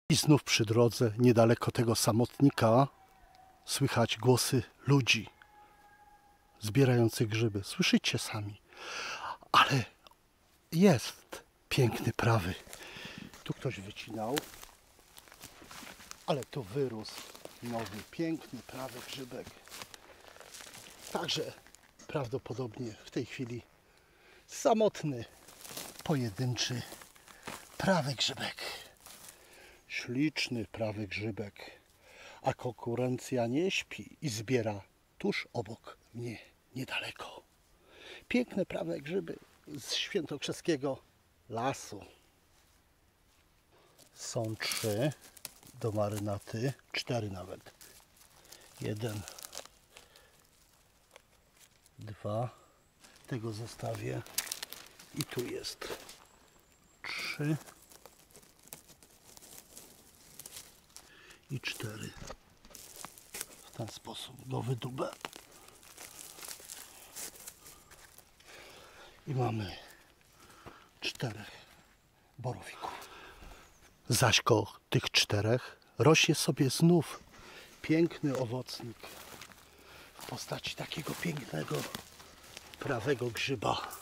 I znów przy drodze, niedaleko tego samotnika, słychać głosy ludzi zbierających grzyby. Słyszycie sami. Ale jest piękny prawy. Tu ktoś wycinał, ale tu wyrósł nowy, piękny prawy grzybek. Także prawdopodobnie w tej chwili samotny, pojedynczy prawy grzybek. Śliczny prawy grzybek. A konkurencja nie śpi i zbiera tuż obok mnie, niedaleko. Piękne prawe grzyby z świętokrzyskiego lasu. Są 3 do marynaty, 4 nawet. 1, 2, tego zostawię. I tu jest 3 i 4. W ten sposób go wydubę. I mamy 4 borowików. Zaś koło tych 4 rośnie sobie znów piękny owocnik w postaci takiego pięknego prawego grzyba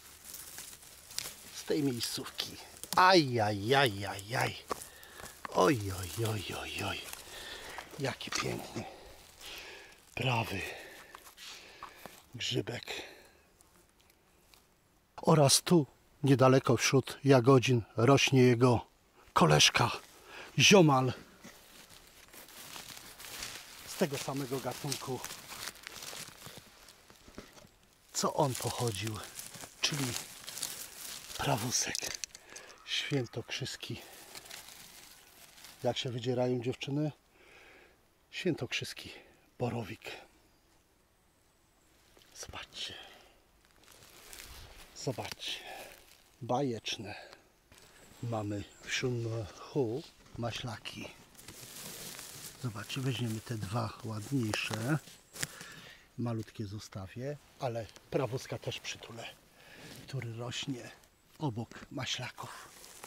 z tej miejscówki. Ajajajajaj. Oj, oj, oj, oj, oj. Jaki piękny prawy grzybek. Oraz tu, niedaleko wśród jagodzin, rośnie jego koleżka, ziomal. Z tego samego gatunku, co on pochodził, czyli prawusek świętokrzyski. Jak się wydzierają dziewczyny? Świętokrzyski borowik. Zobaczcie. Zobaczcie. Bajeczne. Mamy wśród mchu maślaki. Zobaczcie, weźmiemy te 2 ładniejsze. Malutkie zostawię, ale prawuska też przytulę, który rośnie obok maślaków.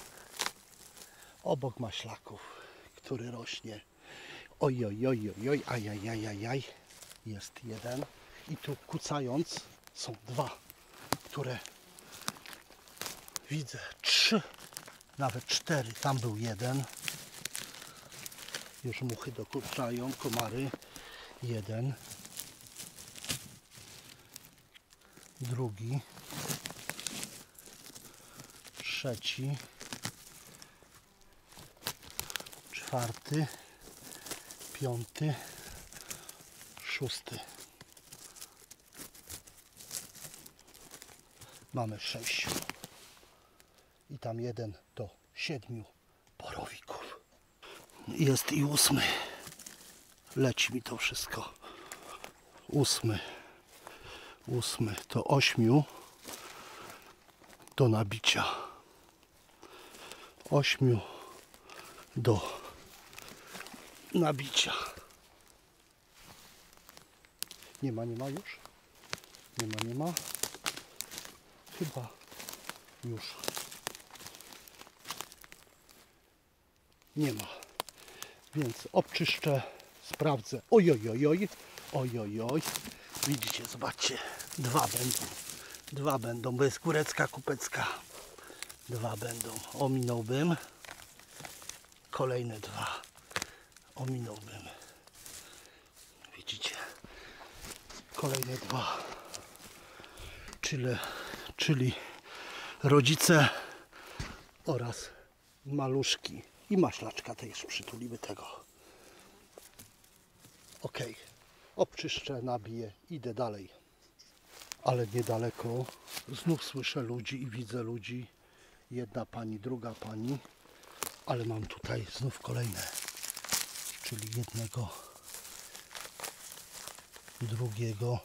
Obok maślaków, który rośnie. Oj, oj, oj, oj, oj, ajajajajaj. Jest 1. I tu kucając są 2, które widzę. 3, nawet 4. Tam był 1. Już muchy dokuczają, komary. 1. Drugi. 3. 4. 5. 6. Mamy 6. I tam 1 do 7 borowików. Jest i 8. Leci mi to wszystko. 8 to 8 do nabicia. 8 do nabicia. Nie ma już? Nie ma. Chyba już nie ma. Więc obczyszczę, sprawdzę. Oj, oj, oj, oj. Oj, oj, oj. Widzicie, zobaczcie. 2 będą. 2 będą, bo jest kurecka, kupecka. 2 będą. Ominąłbym. Kolejne 2. Ominąłbym. Widzicie? Kolejne 2. Czyli rodzice oraz maluszki. I maślaczka też przytulimy tego. Ok. Obczyszczę, nabiję, idę dalej. Ale niedaleko znów słyszę ludzi i widzę ludzi. Jedna pani, druga pani. Ale mam tutaj znów kolejne. Czyli jednego, drugiego,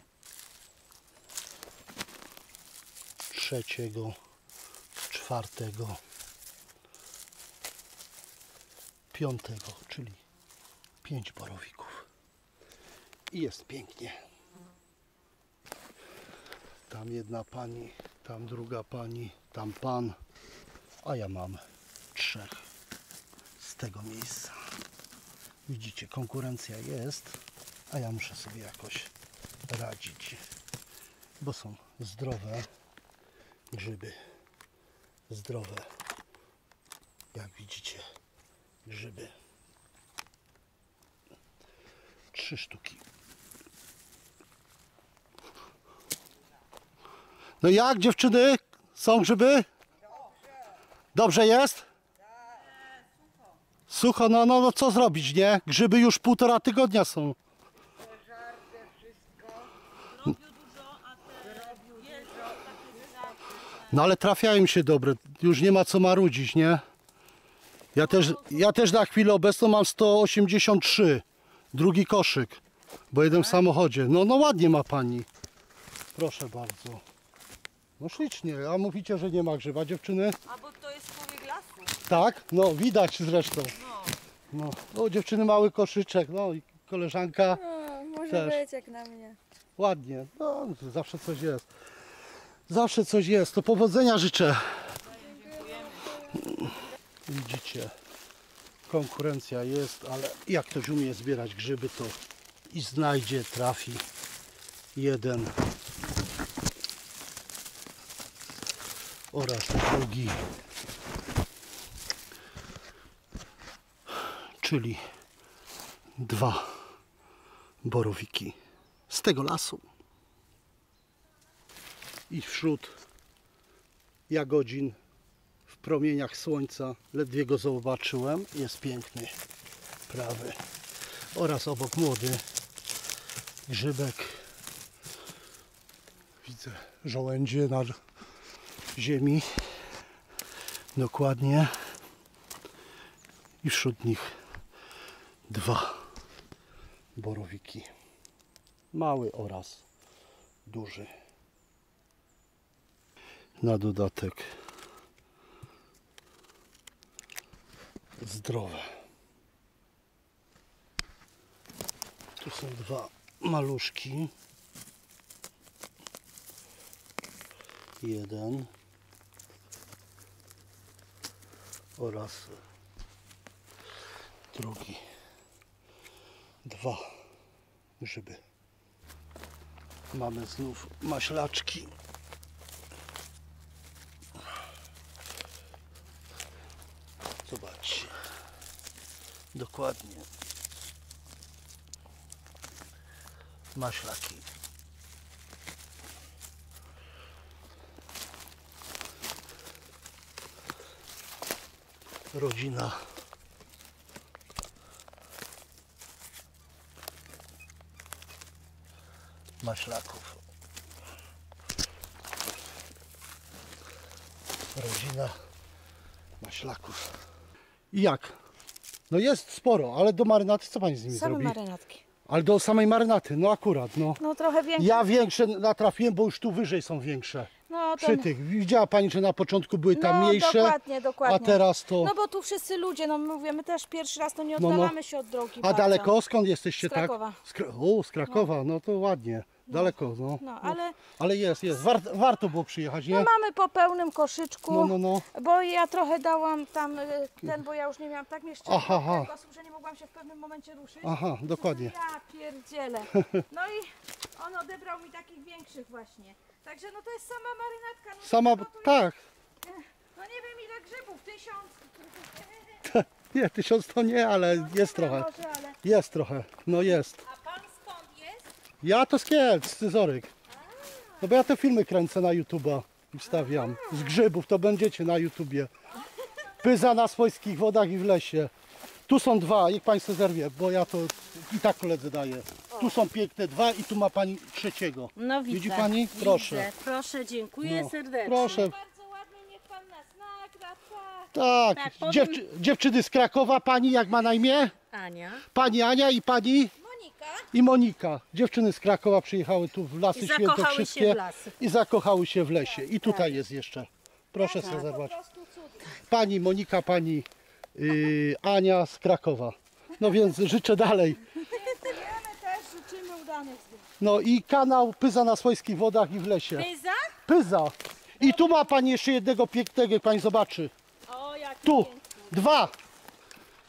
trzeciego, 4, 5, czyli 5 borowików. I jest pięknie. Tam jedna pani, tam druga pani, tam pan, a ja mam 3 z tego miejsca. Widzicie, konkurencja jest, a ja muszę sobie jakoś radzić, bo są zdrowe grzyby. Zdrowe, jak widzicie, grzyby. 3 sztuki. No jak, dziewczyny? Są grzyby? Dobrze jest? Sucho, no co zrobić, nie? Grzyby już 1,5 tygodnia są. No ale trafiają się dobre, już nie ma co marudzić, nie? Ja też na chwilę obecną mam 183, drugi koszyk, bo jeden w samochodzie. No ładnie ma pani. Proszę bardzo. No ślicznie, a mówicie, że nie ma grzyba, dziewczyny? A bo to jest człowiek lasu. Tak? No widać zresztą. No. O, dziewczyny mały koszyczek, no i koleżanka Może też. być jak na mnie. Ładnie, no zawsze coś jest. Zawsze coś jest, to powodzenia życzę. Widzicie, konkurencja jest, ale jak ktoś umie zbierać grzyby, to i znajdzie, trafi jeden oraz drugi, czyli 2 borowiki z tego lasu. I wśród jagodzin w promieniach słońca, ledwie go zobaczyłem, jest piękny, prawy. Oraz obok młody grzybek. Widzę żołędzie na ziemi. Dokładnie. I wśród nich 2 borowiki. Mały oraz duży. Na dodatek zdrowe. Tu są 2 maluszki. Jeden oraz drugi. 2 grzyby. Mamy znów maślaczki. Zobaczcie. Dokładnie. Maślaki. Rodzina maślaków. Rodzina maślaków. I jak? No jest sporo, ale do marynaty co pani z nimi Same zrobi? marynatki. Ale do samej marynaty, no akurat, no. No trochę większe. Ja większe natrafiłem, bo już tu wyżej są większe. No, Przy tych. Widziała pani, że na początku były tam no, mniejsze, dokładnie. a teraz to... No bo tu wszyscy ludzie, no mówię, my też pierwszy raz to nie No, oddalamy się od drogi A bardzo. daleko? Skąd jesteście, Z Krakowa. tak? Z Krakowa, no to ładnie. Daleko, no. No, ale Ale jest. Warto było przyjechać, nie? no, mamy po pełnym koszyczku, No. bo ja trochę dałam tam bo ja już nie miałam tak mieszczenia Aha. że nie mogłam się w pewnym momencie ruszyć. Aha, dokładnie. Ja pierdzielę. No i on odebrał mi takich większych właśnie. Także no to jest sama marynatka. No Sama, to tu jest, tak. no nie wiem ile grzybów, 1000. Nie, 1000 to nie, ale No, jest nie wiem, trochę. może, ale... Jest trochę, no jest. A pan skąd jest? Ja to z Kielc, z Scyzoryk. No bo ja te filmy kręcę na YouTube'a i wstawiam. Z grzybów, to będziecie na YouTubie. Pyza na swojskich wodach i w lesie. Tu są 2, niech pani se zerwie, bo ja to i tak koledze daję. Tu są piękne 2 i tu ma pani 3. No widzę. Widzi pani? Proszę. Widzę. Proszę, dziękuję No, serdecznie. proszę. Bardzo ładnie, niech pan nas nagra, Tak, Tak, powiem- dziewczyny z Krakowa, pani jak ma na imię? Ania. Pani Ania i pani Monika. i Monika. Dziewczyny z Krakowa przyjechały tu w Lasy I zakochały się Świętokrzyskie w lasy. i zakochały się w lesie. I tutaj jest jeszcze. Proszę sobie Po zerwać. prostu cudnie. Pani Monika, pani Ania z Krakowa. No więc życzę dalej. Dziękujemy też, życzymy udanych zdjęć. No i kanał Pyza na swojskich wodach i w lesie. Pyza? Pyza. I tu ma pani jeszcze jednego pięknego, jak pani zobaczy. O, jak Tu, 2.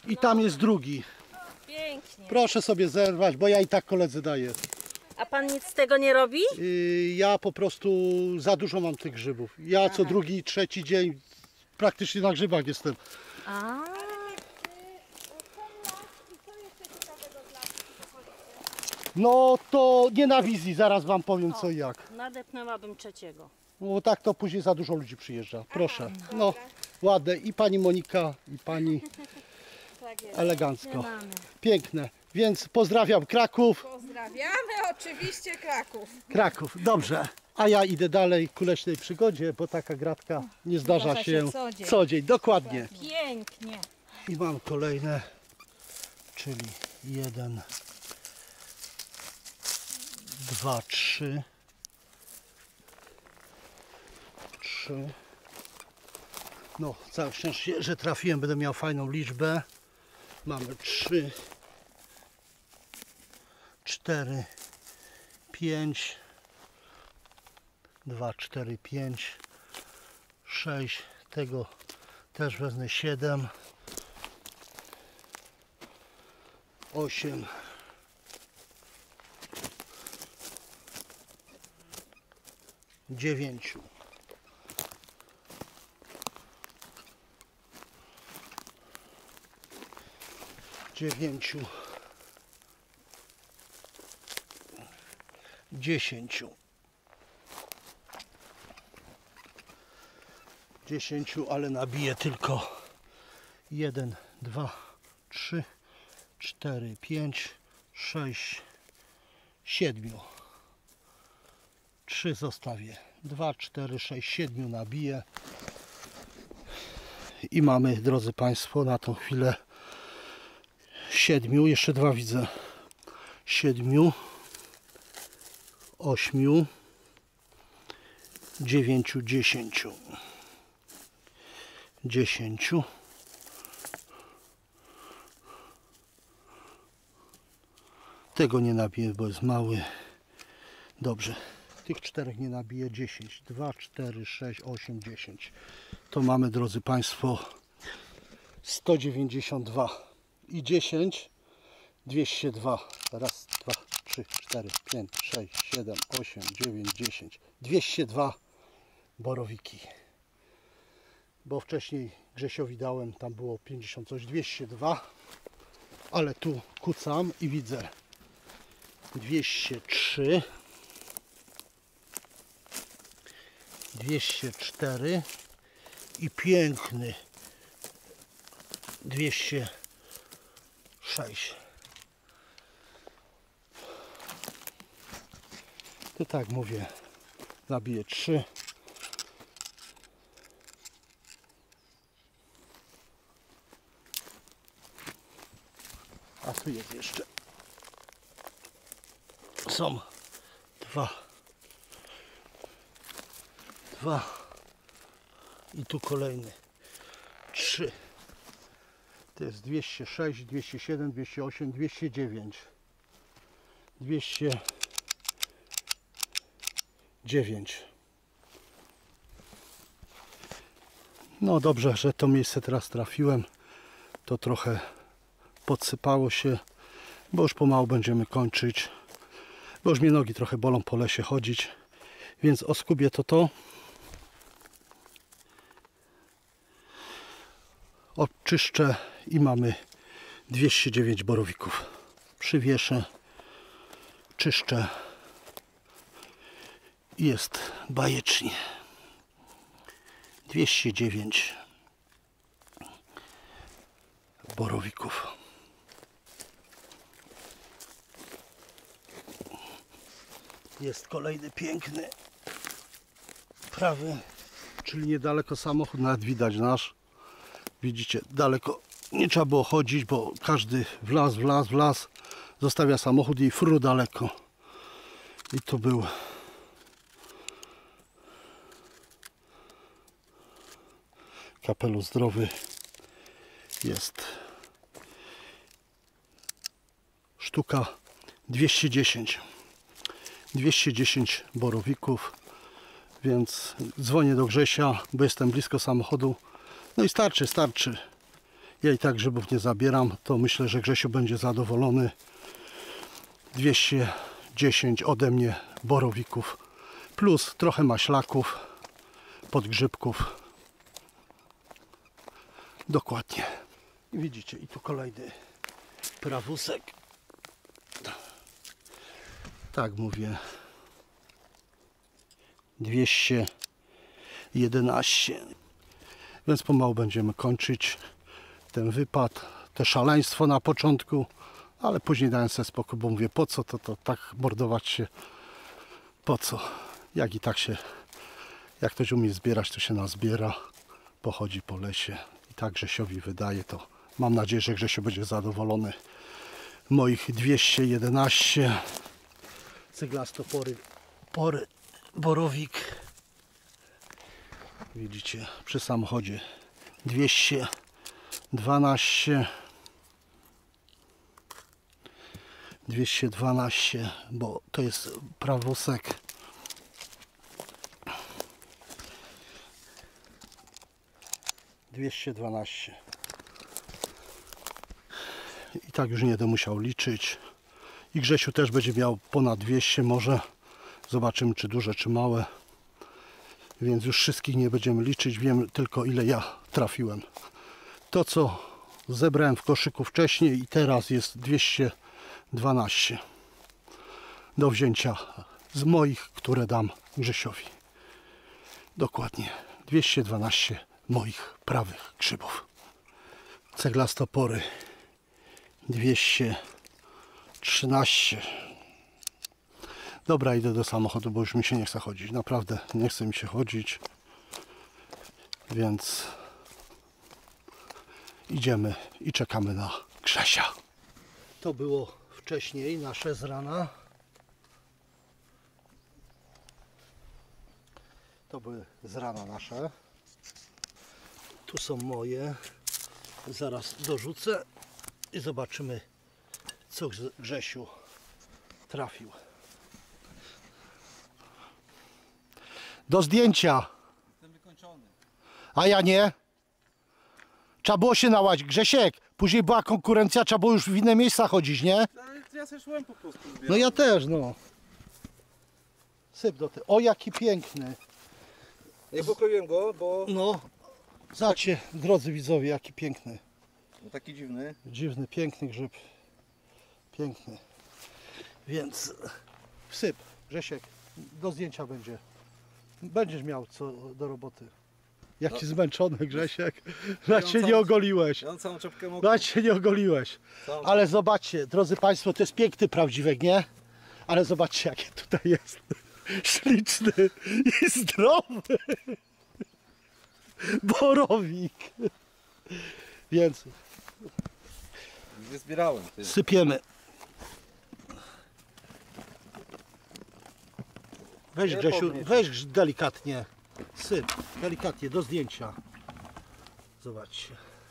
I tam jest drugi. Pięknie. Proszę sobie zerwać, bo ja i tak koledze daję. A pan nic z tego nie robi? Ja po prostu za dużo mam tych grzybów. Ja co drugi, trzeci dzień praktycznie na grzybach jestem. A, No to nie na wizji, zaraz wam powiem co i jak. nadepnęłabym trzeciego. Bo tak to później za dużo ludzi przyjeżdża. Proszę. No ładne i pani Monika i pani Tak jest. elegancko. Mamy. Piękne. Więc pozdrawiam Kraków. Pozdrawiamy oczywiście Kraków. Kraków, dobrze. A ja idę dalej ku leśnej przygodzie, bo taka gratka nie zdarza się co dzień. Dokładnie. Pięknie. I mam kolejne, czyli 1, 2, 3, 3. No, całe szczęście, że trafiłem, będę miał fajną liczbę. Mamy 3, 4, 5, 2, 4, 5, 6, tego też wezmę 7, 8, 9, 9, 10, 10, ale nabiję tylko 1, 2, 3, 4, 5, 6, 7. 3 zostawię. 2, 4, 6, 7 nabiję. I mamy, drodzy Państwo, na tą chwilę 7. Jeszcze 2 widzę. 7, 8, 9, 10. 10. Tego nie nabiję, bo jest mały. Dobrze. Tych 4 nie nabiję. 10. 2, 4, 6, 8, 10. To mamy, drodzy Państwo, 192. I 10. 202. Raz, 2, 3, 4, 5, 6, 7, 8, 9, 10. 202 borowiki. Bo wcześniej Grzesiowi dałem, tam było 50 coś, 202, ale tu kucam i widzę 203, 204 i piękny 206. To tak mówię, nabiję 3. A tu jest jeszcze. Są 2. 2. I tu kolejny 3. To jest 206, 207, 208, 209. 209. No dobrze, że to miejsce teraz trafiłem. To trochę podsypało się, bo już pomału będziemy kończyć, bo już mnie nogi trochę bolą po lesie chodzić, więc oskubię to. Oczyszczę i mamy 209 borowików. Przywieszę, czyszczę i jest bajecznie. 209 borowików. Jest kolejny piękny prawy, czyli niedaleko samochód, nawet widać nasz. Widzicie, daleko nie trzeba było chodzić, bo każdy w las, zostawia samochód i fru daleko. I tu był kapelusz zdrowy. Jest sztuka 210 borowików, więc dzwonię do Grzesia, bo jestem blisko samochodu. No i starczy. Ja i tak grzybów nie zabieram, to myślę, że Grzesiu będzie zadowolony. 210 ode mnie borowików, plus trochę maślaków, podgrzybków. Dokładnie. I widzicie, i tu kolejny prawusek. Tak mówię. 211. Więc pomału będziemy kończyć ten wypad, te szaleństwo na początku, ale później dałem sobie spokój, bo mówię, po co to tak mordować się, po co, jak i tak się, jak ktoś umie zbierać, to się nazbiera, pochodzi po lesie i tak Grzesiowi wydaje, to mam nadzieję, że Grzesio będzie zadowolony. Moich 211 cyglastopory, borowik, widzicie, przy samochodzie 212, bo to jest prawosek. I tak już nie będę musiał liczyć. I Grzesiu też będzie miał ponad 200 może. Zobaczymy, czy duże, czy małe. Więc już wszystkich nie będziemy liczyć. Wiem tylko, ile ja trafiłem. To, co zebrałem w koszyku wcześniej i teraz jest 212 do wzięcia z moich, które dam Grzesiowi. Dokładnie 212 moich prawych grzybów. Ceglastopory 213. Dobra, idę do samochodu, bo już mi się nie chce chodzić. Naprawdę nie chce mi się chodzić. Więc idziemy i czekamy na Grzesia. To było wcześniej, nasze z rana. To były z rana nasze. Tu są moje. Zaraz dorzucę i zobaczymy, co Grzesiu trafił. Do zdjęcia. Jestem wykończony. A ja nie. Trzeba było się nałać, Grzesiek. Później była konkurencja, trzeba było już w inne miejsca chodzić, nie? Ale ja sobie szłem po prostu. No ja też, no. Syp do tego. O, jaki piękny. Nie pokroiłem go, bo No, zobaczcie, drodzy widzowie, jaki piękny. taki dziwny. Dziwny, piękny grzyb. Piękny. Więc wsyp, Grzesiek, do zdjęcia będzie. Będziesz miał co do roboty. Jaki zmęczony Grzesiek. Nawet się nie ogoliłeś. Ja mam całą czapkę mokrą. Nawet się nie ogoliłeś. Ale zobaczcie, drodzy Państwo, to jest piękny prawdziwek, nie? Ale zobaczcie, jaki tutaj jest. Śliczny i zdrowy. Borowik. Więc Nie zbierałem. Ty. sypiemy. Weź Nie Grzesiu, podnieś. weź delikatnie. Syp, delikatnie, do zdjęcia. Zobaczcie.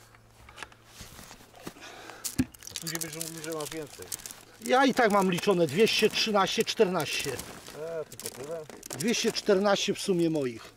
Później będziesz mówił, że masz więcej. Ja i tak mam liczone 213, 14. Tylko tyle. 214 w sumie moich.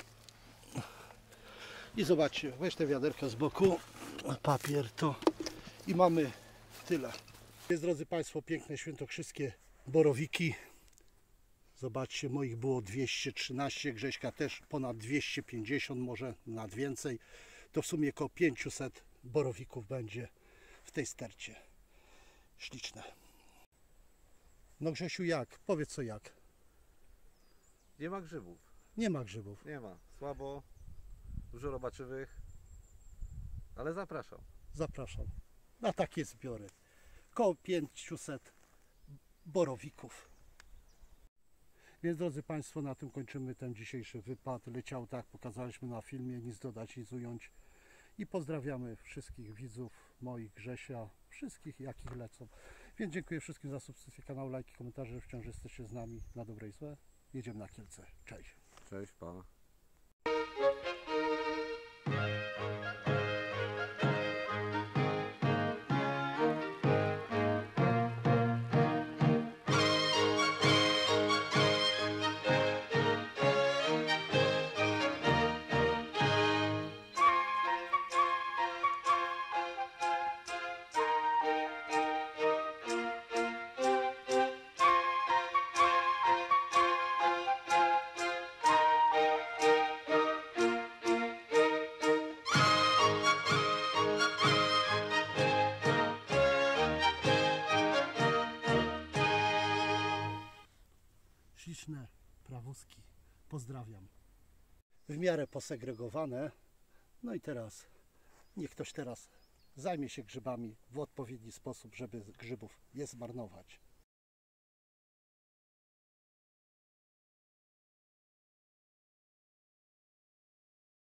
I zobaczcie, weź te wiaderka z boku, papier to i mamy tyle. Jest, drodzy Państwo, piękne świętokrzyskie borowiki. Zobaczcie, moich było 213, Grześka też ponad 250, może nawet więcej. To w sumie około 500 borowików będzie w tej stercie. Śliczne. No Grzesiu, jak? Powiedz co jak. Nie ma grzybów. Nie ma grzybów. Nie ma. Słabo. Dużo robaczywych. Ale zapraszam. Zapraszam na takie zbiory. Koło 500 borowików. Więc drodzy Państwo, na tym kończymy ten dzisiejszy wypad. Leciał tak, pokazaliśmy na filmie, nic dodać, nic ująć. I pozdrawiamy wszystkich widzów, moich, Grzesia, wszystkich jakich lecą. Więc dziękuję wszystkim za subskrypcję kanału, lajki, komentarze, że wciąż jesteście z nami na dobre i złe. Jedziemy na Kielce. Cześć. Cześć, pa. smaczne prawuski. Pozdrawiam. W miarę posegregowane. No i teraz niech ktoś teraz zajmie się grzybami w odpowiedni sposób, żeby grzybów nie zmarnować.